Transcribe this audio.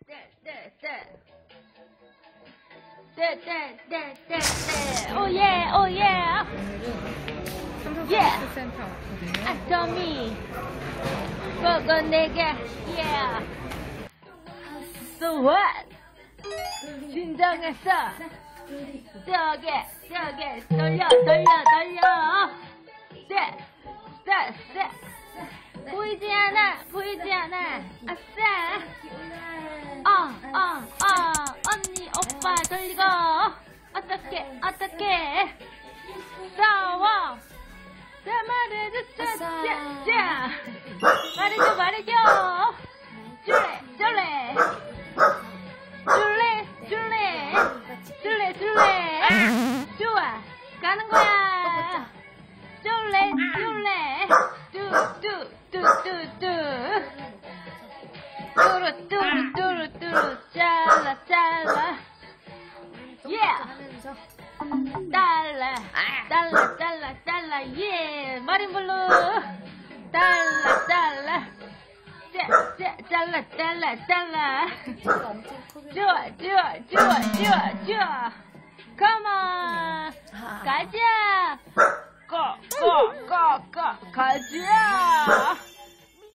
오예 오예 예 아토미 그거 내게 yeah so what 진정했어 저게 돌려 보이지 않아 아싸 언니 오빠 돌리고 어떡해 싸워 자 말해줘 줄래 좋아 가는 거야 줄래 뚜루 잘라 yeah 달라 yeah 마린블루 달라 잘라 좋아 come on 가자 가자